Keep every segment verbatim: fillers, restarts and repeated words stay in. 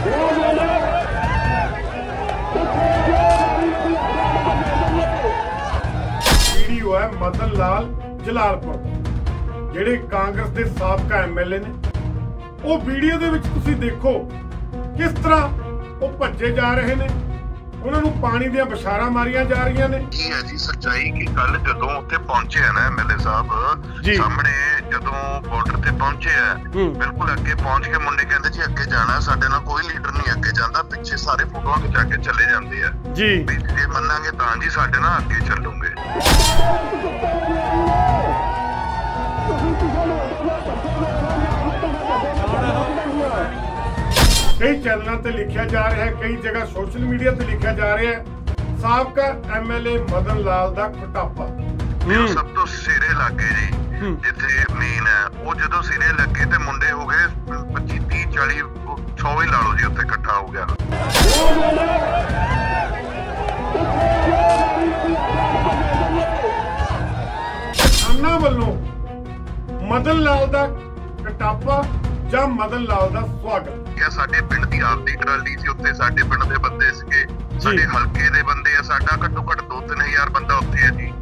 Video है मदन लाल जलालपुर ਜਿਹੜੇ ਕਾਂਗਰਸ ਦੇ ਸਾਬਕਾ ਐਮਐਲਏ ਨੇ। ਉਹ ਵੀਡੀਓ ਦੇ ਵਿੱਚ ਤੁਸੀਂ ਦੇਖੋ ਕਿਸ ਤਰ੍ਹਾਂ ਉਹ ਭੱਜੇ ਜਾ ਰਹੇ ਨੇ, ਉਹਨਾਂ ਨੂੰ ਪਾਣੀ ਦੀਆਂ ਬਸ਼ਾਰਾਂ ਮਾਰੀਆਂ ਜਾ ਰਹੀਆਂ ਨੇ। ਕੀ ਹੈ ਜੀ ਸੱਚਾਈ ਕਿ ਕੱਲ ਜਦੋਂ ਉੱਥੇ ਪਹੁੰਚੇ ਆ ਨਾ ਐਮਐਲਏ ਸਾਹਿਬ ਸਾਹਮਣੇ, ਜਦੋਂ ਬਾਰਡਰ ਤੇ ਪਹੁੰਚੇ ਆ ਬਿਲਕੁਲ ਅੱਗੇ ਪਹੁੰਚ ਕੇ ਮੁੰਡੇ ਕਹਿੰਦੇ ਜੀ ਅੱਗੇ ਜਾਣਾ, ਸਾਡੇ ਨਾਲ ਕੋਈ ਲੀਡਰ ਨਹੀਂ ਅੱਗੇ ਜਾਂਦਾ, ਪਿੱਛੇ ਸਾਰੇ ਫੋਟੋਆਂ ਖਿਚਾ ਕੇ ਚਲੇ ਜਾਂਦੇ ਆ ਜੀ। ਜੇ ਮੰਨਾਂਗੇ ਤਾਂ ਜੀ ਸਾਡੇ ਨਾਲ ਅੱਗੇ ਚੱਲੂਗੇ। कई चैनलों ते लिखा जा रहा है, कई जगह सोशल मीडिया ते लिखा जा रहा है साबका एमएलए मदन लाल दा खटापा सब तो सिरे लगे जी, जिथे मेन है वो जो सिरे लगे ते मुंडे हो गए पच्ची तीह चाली सौ ही ला लो जी, उत्थे इकट्ठा हो गया। किसानां वल्लों मदन लाल दा खटापा ਜਾਂ ਮਦਨ ਲਾਲ ਦਾ ਸਵਾਗਤ। ਇਹ ਸਾਡੇ ਪਿੰਡ ਦੀ ਆਪ ਦੀ ਟਰਾਲੀ ਸੀ, ਉੱਥੇ ਸਾਡੇ ਪਿੰਡ ਦੇ ਬੰਦੇ ਸੀਗੇ, ਸਾਡੇ ਹਲਕੇ ਦੇ ਬੰਦੇ ਆ, ਸਾਡਾ ਘੱਟੋ ਘੱਟ ਦੋ ਤਿੰਨ ਹਜ਼ਾਰ ਬੰਦਾ ਉੱਥੇ ਹੈ ਜੀ।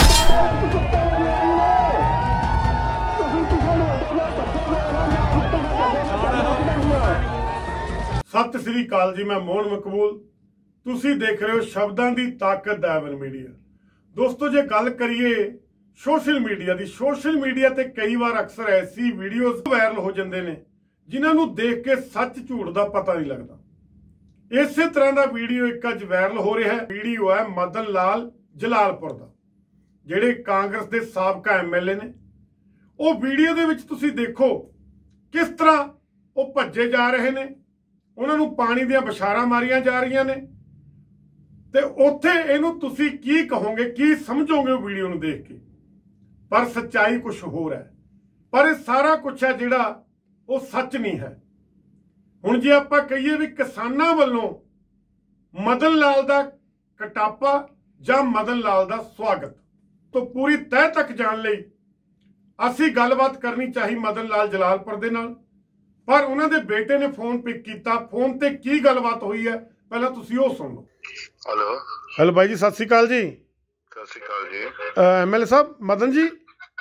ਸਤਿ ਸ੍ਰੀ ਅਕਾਲ ਜੀ, ਮੈਂ ਮੋਹਨ ਮਕਬੂਲ, ਤੁਸੀਂ ਦੇਖ ਰਹੇ ਹੋ ਸ਼ਬਦਾਂ ਦੀ ਤਾਕਤ ਦਾਵਨ ਮੀਡੀਆ। ਦੋਸਤੋ, ਜੇ ਗੱਲ ਕਰੀਏ सोशल मीडिया दी, सोशल मीडिया ते कई बार अक्सर ऐसी वीडियोज वायरल हो जाते हैं जिन्होंने देख के सच झूठ का पता नहीं लगता। इस तरह का वीडियो एक अज वायरल हो रहा है। वीडियो है मदन लाल जलालपुर का, ਜਿਹੜੇ कांग्रेस के साबका एमएलए ने। वो वीडियो दे विच तुसी देखो किस तरह वो भज्जे जा रहे ने, उन्होंने पानी दियां बशारां मारियां जा रही ने, ते उत्थे इहनूं तुसी की कहोगे, की समझोगे वीडियो नूं देख के। पर सच्चाई कुछ होर है, पर यह सारा कुछ है जिहड़ा वो सच नहीं है। हुण जे आपां कहिए भी किसानां वल्लों मदन लाल दा कटापा जां मदन लाल दा स्वागत, तो पूरी तह तक जाण लई असीं गलबात करनी चाहिए मदन लाल जलालपुर दे नाल। पर उन्हां दे बेटे ने फोन पिक कीता, फोन ते की गलबात हुई है पहलां तुसीं ओह सुण लो। हेलो हेलो भाई जी, सत श्री अकाल जी। सत श्री अकाल जी। एमएलए साहब मदन जी।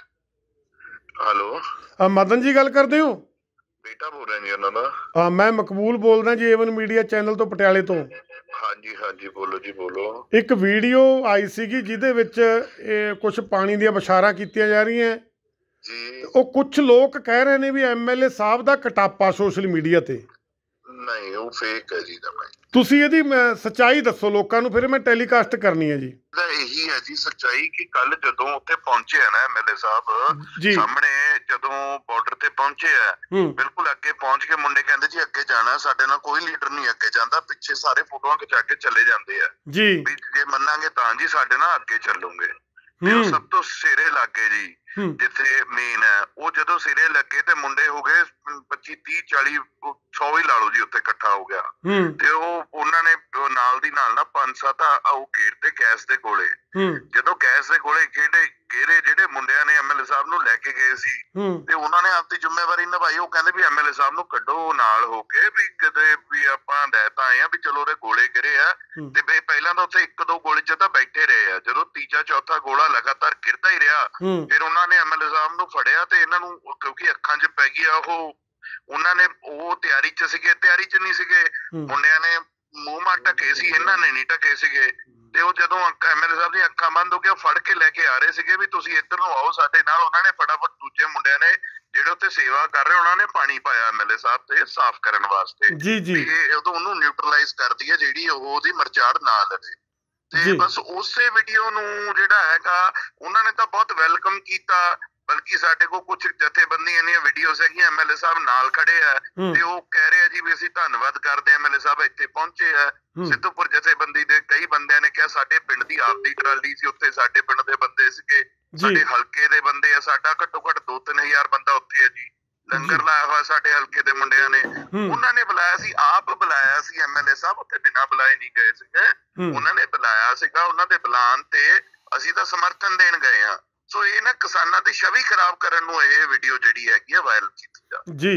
हेलो मदन जी गल करते हो? बेटा बोल रहे हैं उन्होंने। हाँ, मैं मकबूल बोल रहा जी, एवन मीडिया चैनल तो पटियाले तो। हाँ जी हाँ जी, बोलो जी बोलो। एक वीडियो आई सी जिहदे विच कुछ पानी दी बशारां कीतियां जा रही हैं जी। वो कुछ लोग कह रहे हैं भी एमएलए साहब दा कटापा सोशल मीडिया ते। नहीं, वो फेक है जी। ਤੁਸੀਂ ਇਹਦੀ ਸੱਚਾਈ ਦੱਸੋ ਲੋਕਾਂ ਨੂੰ, ਫਿਰ ਮੈਂ ਟੈਲੀਕਾਸਟ ਕਰਨੀ ਹੈ ਜੀ। ਇਹੀ ਹੈ ਜੀ ਸੱਚਾਈ ਕਿ ਕੱਲ ਜਦੋਂ ਉੱਥੇ ਪਹੁੰਚੇ ਆ ਨਾ ਐਮਐਲਏ ਸਾਹਿਬ ਸਾਹਮਣੇ, ਜਦੋਂ ਬਾਰਡਰ ਤੇ ਪਹੁੰਚੇ ਆ ਬਿਲਕੁਲ ਅੱਗੇ ਪਹੁੰਚ ਕੇ ਮੁੰਡੇ ਕਹਿੰਦੇ ਜੀ ਅੱਗੇ ਜਾਣਾ, ਸਾਡੇ ਨਾਲ ਕੋਈ ਲੀਡਰ ਨਹੀਂ ਅੱਗੇ ਜਾਂਦਾ, ਪਿੱਛੇ ਸਾਰੇ ਫੋਟੋਆਂ ਖਿਚਾ ਕੇ ਚਲੇ ਜਾਂਦੇ ਆ ਜੀ। ਜੇ ਮੰਨਾਂਗੇ ਤਾਂ ਜੀ ਸਾਡੇ ਨਾਲ ਅੱਗੇ ਚੱਲੂਗੇ। ਸਭ ਤੋਂ ਸਿਰੇ ਲੱਗੇ ਜੀ, ਜਿੱਥੇ ਮੇਨ ਹੈ ਉਹ ਜਦੋਂ ਸਿਰੇ ਲੱਗੇ ਤੇ ਮੁੰਡੇ ਹੋ ਗਏ ਪੱਚੀ ਤੀਹ ਚਾਲੀ ਸੌ ਹੀ ਲਾ ਲਓ ਜੀ, ਉੱਥੇ ਇਕੱਠਾ ਹੋ ਗਿਆ। ਤੇ ਉਹ ਉਹਨਾਂ ਨੇ ਨਾਲ ਦੀ ਨਾਲ ਨਾ ਪੰਜ ਸੱਤ ਉਹ ਗੇਰ ਤੇ ਗੈਸ ਦੇ ਗੋਲੇ, ਜਦੋਂ ਗੈਸ ਦੇ ਗੋਲੇ ਖੇਡੇ ਗੇਰੇ ਜਿਹੜੇ ਮੁੰਡਿਆਂ ਨੇ ਐਮਐਲਏ ਸਾਹਿਬ ਨੂੰ ਲੈ ਕੇ ਗਏ ਸੀ, ਤੇ ਉਹਨਾਂ ਨੇ ਆਪਣੀ ਜ਼ਿੰਮੇਵਾਰੀ ਨਿਭਾਈ। ਉਹ ਕਹਿੰਦੇ ਵੀ ਐਮਐਲਏ ਸਾਹਿਬ ਨੂੰ ਕੱਢੋ ਨਾਲ ਹੋ ਕੇ, ਵੀ ਕਿਤੇ ਵੀ ਆਪਾਂ ਲੈ ਤਾਂ ਆਏ ਆ ਵੀ ਚਲੋ ਉਹਦੇ ਗੋਲੇ ਗਿਰੇ ਆ। ਤੇ ਪਹਿਲਾਂ ਤਾਂ ਉੱਥੇ ਇੱਕ ਦੋ ਗੋਲੇ ਚ ਤਾਂ ਬੈਠੇ ਰਹੇ ਆ, ਜਦੋਂ ਤੀਜਾ ਚੌਥਾ ਗੋਲਾ ਲਗਾਤਾਰ ਗਿਰਦਾ ਹੀ ਰਿਹਾ, ਫਿਰ ਉਹਨਾਂ ਨੇ ਐਮਐਲਏ ਸਾਹਿਬ ਨੂੰ ਫੜਿਆ ਤੇ ਇਹਨਾਂ ਨੂੰ, ਕਿਉਂਕਿ ਅੱਖਾਂ 'ਚ ਪੈ ਗਈ ਆ ਉਹ, ਉਹਨਾਂ ਨੇ ਉਹ ਤਿਆਰੀ 'ਚ ਸੀਗੇ, ਤਿਆਰੀ 'ਚ ਨਹੀਂ ਸੀਗੇ ਮੁੰਡਿਆਂ ਨੇ, ਮੂੰਹ ਮਾਰ ਢਕੇ ਸੀ, ਇਹਨਾਂ ਨੇ ਨਹੀਂ ਢਕੇ ਸੀਗੇ। ਤੇ ਉਹ ਜਦੋਂ ਐਮਐਲਏ ਸਾਹਿਬ ਦੀਆਂ ਅੱਖਾਂ ਬੰਦ ਹੋ ਗਈਆਂ, ਫੜ ਕੇ ਲੈ ਕੇ ਆ ਰਹੇ ਸੀਗੇ ਵੀ ਤੁਸੀਂ ਇੱਧਰ ਨੂੰ ਆਓ ਸਾਡੇ ਨਾਲ। ਉਹਨਾਂ ਨੇ ਫਟਾਫਟ ਦੂਜੇ ਮੁੰਡਿਆਂ ਨੇ ਜਿਹੜੇ ਉੱਥੇ ਸੇਵਾ ਕਰ ਰਹੇ, ਉਹਨਾਂ ਨੇ ਪਾਣੀ ਪਾਇਆ ਐਮਐਲਏ ਸਾਹਿਬ ਤੇ ਸਾਫ਼ ਕਰਨ ਵਾਸਤੇ ਜੀ ਜੀ। ਉਦੋਂ ਉਹਨੂੰ ਨਿਊਟਰਲਾਈਜ਼ ਕਰਦੀ ਹੈ ਜਿਹੜੀ ਉਹਦੀ ਮਰਚਾੜ ਨਾ ਲਵੇ। ਤੇ ਬਸ ਉਸੇ ਵੀਡੀਓ ਨੂੰ ਜਿਹੜਾ ਹੈਗਾ ਉਹਨਾਂ ਨੇ ਤਾਂ ਬਹੁਤ ਵੈਲਕਮ ਕੀਤਾ, बल्कि साडे को कुछ जथेबंदियां ਦੀਆਂ ਵੀਡੀਓਜ਼ ਹੈਗੀਆਂ, ਐਮਐਲਏ ਸਾਹਿਬ ਨਾਲ ਖੜੇ ਆ ਤੇ ਉਹ ਕਹਿ ਰਹੇ ਆ ਜੀ ਵੀ ਅਸੀਂ ਧੰਨਵਾਦ ਕਰਦੇ ਆ ਐਮਐਲਏ ਸਾਹਿਬ ਇੱਥੇ ਪਹੁੰਚੇ ਆ। ਸਿੱਧੂਪੁਰ ਜਥੇਬੰਦੀ ਦੇ ਕਈ ਬੰਦਿਆਂ ਨੇ ਕਿਹਾ ਸਾਡੇ ਪਿੰਡ ਦੀ ਆਪ ਦੀ ਟਰਾਲੀ ਸੀ, ਉੱਥੇ ਸਾਡੇ ਪਿੰਡ ਦੇ ਬੰਦੇ ਸੀਗੇ, ਸਾਡੇ ਹਲਕੇ ਦੇ ਬੰਦੇ ਆ, ਸਾਡਾ ਘੱਟੋ ਘੱਟ ਦੋ ਤਿੰਨ ਹਜ਼ਾਰ ਬੰਦਾ ਉੱਥੇ ਹੈ ਜੀ। ਲੰਗਰ ਲਾਇਆ ਹੋਇਆ ਸਾਡੇ ਹਲਕੇ ਦੇ ਮੁੰਡਿਆਂ ਨੇ, ਉਹਨਾਂ ਨੇ ਬੁਲਾਇਆ ਸੀ, ਆਪ ਬੁਲਾਇਆ ਸੀ ਐਮਐਲਏ ਸਾਹਿਬ, ਉੱਥੇ ਬਿਨਾਂ ਬੁਲਾਏ ਨਹੀਂ ਗਏ ਸੀਗੇ, ਉਹਨਾਂ ਨੇ ਬੁਲਾਇਆ ਸੀਗਾ। ਉਹਨਾਂ ਦੇ ਬੁਲਾਉਣ ਤੇ ਅਸੀਂ ਤਾਂ ਸਮਰਥਨ ਦੇਣ ਗਏ ਆ। ਸੋ ਇਹ ਨਾ ਕਿਸਾਨਾਂ ਦੀ ਛਵੀ ਖਰਾਬ ਕਰਨ ਨੂੰ ਇਹ ਵੀਡੀਓ ਜਿਹੜੀ ਹੈਗੀ ਆ ਵਾਇਰਲ ਕੀਤੀ ਜਾ ਜੀ।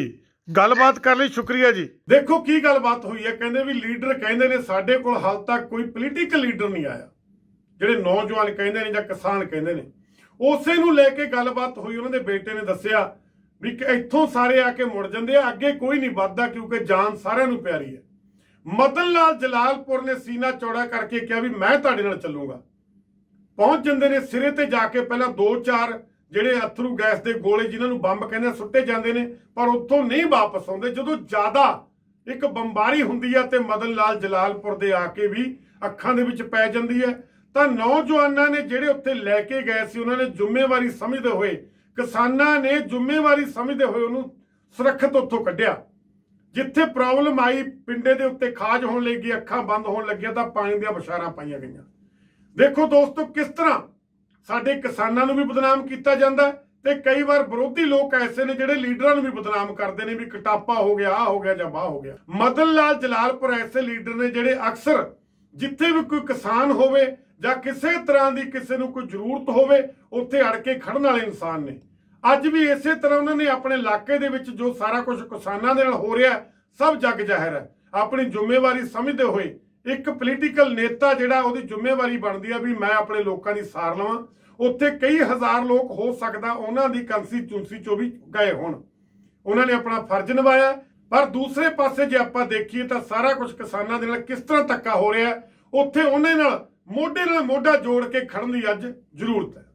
ਗੱਲਬਾਤ ਕਰਨ ਲਈ ਸ਼ੁਕਰੀਆ ਜੀ। ਦੇਖੋ ਕੀ ਗੱਲਬਾਤ ਹੋਈ ਹੈ। ਕਹਿੰਦੇ ਵੀ ਲੀਡਰ ਕਹਿੰਦੇ ਨੇ ਸਾਡੇ ਕੋਲ ਹਾਲ ਤੱਕ ਕੋਈ ਪੋਲੀਟੀਕਲ ਲੀਡਰ ਨਹੀਂ ਆਇਆ, ਜਿਹੜੇ ਨੌਜਵਾਨ ਕਹਿੰਦੇ ਨੇ ਜਾਂ ਕਿਸਾਨ ਕਹਿੰਦੇ ਨੇ, ਉਸੇ ਨੂੰ ਲੈ ਕੇ ਗੱਲਬਾਤ ਹੋਈ। ਉਹਨਾਂ ਦੇ ਬੇਟੇ ਨੇ ਦੱਸਿਆ ਵੀ ਕਿ ਇੱਥੋਂ ਸਾਰੇ ਆ ਕੇ ਮੁੜ ਜਾਂਦੇ ਆ, ਅੱਗੇ ਕੋਈ ਨਹੀਂ ਵੱਧਦਾ ਕਿਉਂਕਿ ਜਾਨ ਸਾਰਿਆਂ ਨੂੰ ਪਿਆਰੀ ਹੈ। ਮਦਨ ਲਾਲ ਜਲਾਲਪੁਰ ਨੇ ਸੀਨਾ ਚੌੜਾ ਕਰਕੇ ਕਿਹਾ ਵੀ ਮੈਂ ਤੁਹਾਡੇ ਨਾਲ ਚੱਲੂਗਾ। ਪਹੁੰਚ ਜਾਂਦੇ ਨੇ ਸਿਰੇ ਤੇ ਜਾ ਕੇ, ਪਹਿਲਾਂ ਦੋ ਚਾਰ ਜਿਹੜੇ ਅਥਰੂ ਗੈਸ ਦੇ ਗੋਲੇ ਜਿਨ੍ਹਾਂ ਨੂੰ ਬੰਬ ਕਹਿੰਦੇ ਸੁੱਟੇ ਜਾਂਦੇ ਨੇ, ਪਰ ਉੱਥੋਂ ਨਹੀਂ ਵਾਪਸ ਆਉਂਦੇ। ਜਦੋਂ ਜ਼ਿਆਦਾ ਇੱਕ ਬੰਬਾਰੀ ਹੁੰਦੀ ਹੈ ਤੇ ਮਦਨ ਲਾਲ ਜਲਾਲਪੁਰ ਦੇ ਆ ਕੇ ਵੀ ਅੱਖਾਂ ਦੇ ਵਿੱਚ ਪੈ ਜਾਂਦੀ ਹੈ, ਤਾਂ ਨੌਜਵਾਨਾਂ ਨੇ ਜਿਹੜੇ ਉੱਥੇ ਲੈ ਕੇ ਗਏ ਸੀ ਉਹਨਾਂ ਨੇ ਜ਼ਿੰਮੇਵਾਰੀ ਸਮਝਦੇ ਹੋਏ, ਕਿਸਾਨਾਂ ਨੇ ਜ਼ਿੰਮੇਵਾਰੀ ਸਮਝਦੇ ਹੋਏ ਉਹਨੂੰ ਸੁਰੱਖਿਅਤ ਉੱਥੋਂ ਕੱਢਿਆ। ਜਿੱਥੇ ਪ੍ਰੋਬਲਮ ਆਈ, ਪਿੰਡੇ ਦੇ ਉੱਤੇ ਖਾਜ ਹੋਣ ਲੱਗੀ, ਅੱਖਾਂ ਬੰਦ ਹੋਣ ਲੱਗੀਆਂ, ਤਾਂ ਪਾਣੀ ਦੀਆਂ ਬਸ਼ਾਰਾਂ ਪਾਈਆਂ ਗਈਆਂ। ਦੇਖੋ ਦੋਸਤੋ ਕਿਸ ਤਰ੍ਹਾਂ ਸਾਡੇ ਕਿਸਾਨਾਂ ਨੂੰ ਵੀ ਬਦਨਾਮ ਕੀਤਾ ਜਾਂਦਾ ਤੇ ਕਈ ਵਾਰ ਵਿਰੋਧੀ ਲੋਕ ਐਸੇ ਨੇ ਜਿਹੜੇ ਲੀਡਰਾਂ ਨੂੰ ਵੀ ਬਦਨਾਮ ਕਰਦੇ ਨੇ ਵੀ ਕਟਾਪਾ ਹੋ ਗਿਆ, ਆ ਹੋ ਗਿਆ ਜਾਂ ਵਾਹ ਹੋ ਗਿਆ। ਮਦਨ ਲਾਲ ਜਲਾਲਪੁਰ ਐਸੇ ਲੀਡਰ ਨੇ ਜਿਹੜੇ ਅਕਸਰ ਜਿੱਥੇ ਵੀ ਕੋਈ ਕਿਸਾਨ ਹੋਵੇ ਜਾਂ ਕਿਸੇ ਤਰ੍ਹਾਂ ਦੀ ਕਿਸੇ ਨੂੰ ਕੋਈ ਜ਼ਰੂਰਤ ਹੋਵੇ ਉੱਥੇ ਅੜ ਕੇ ਖੜਨ ਵਾਲੇ ਇਨਸਾਨ ਨੇ। ਅੱਜ ਵੀ ਇਸੇ ਤਰ੍ਹਾਂ ਉਹਨਾਂ ਨੇ ਆਪਣੇ ਇਲਾਕੇ ਦੇ ਵਿੱਚ ਜੋ ਸਾਰਾ ਕੁਝ ਕਿਸਾਨਾਂ ਦੇ ਨਾਲ ਹੋ ਰਿਹਾ ਸਭ ਜੱਗ ਜ਼ਾਹਿਰ ਹੈ। ਆਪਣੀ ਜ਼ਿੰਮੇਵਾਰੀ ਸਮਝਦੇ ਹੋਏ ਇੱਕ ਪੋਲੀਟੀਕਲ ਨੇਤਾ ਜਿਹੜਾ ਉਹਦੀ ਜ਼ਿੰਮੇਵਾਰੀ ਬਣਦੀ ਆ ਵੀ ਮੈਂ ਆਪਣੇ ਲੋਕਾਂ ਦੀ ਸਾਰ ਲਵਾਂ। ਉੱਥੇ ਕਈ ਹਜ਼ਾਰ ਲੋਕ ਹੋ ਸਕਦਾ ਉਹਨਾਂ ਦੀ ਕੰਸਟੀਚੂਐਂਸੀ ਚੋਂ ਵੀ ਗਏ ਹੋਣ, ਉਹਨਾਂ ਨੇ ਆਪਣਾ ਫਰਜ਼ ਨਿਭਾਇਆ। ਪਰ ਦੂਸਰੇ ਪਾਸੇ ਜੇ ਆਪਾਂ ਦੇਖੀਏ ਤਾਂ ਸਾਰਾ ਕੁਝ ਕਿਸਾਨਾਂ ਦੇ ਨਾਲ ਕਿਸ ਤਰ੍ਹਾਂ ਧੱਕਾ ਹੋ ਰਿਹਾ, ਉੱਥੇ ਉਹਨਾਂ ਨਾਲ ਮੋਢੇ ਨਾਲ ਮੋਢਾ ਜੋੜ ਕੇ ਖੜਨ ਦੀ ਅੱਜ ਜ਼ਰੂਰਤ ਹੈ।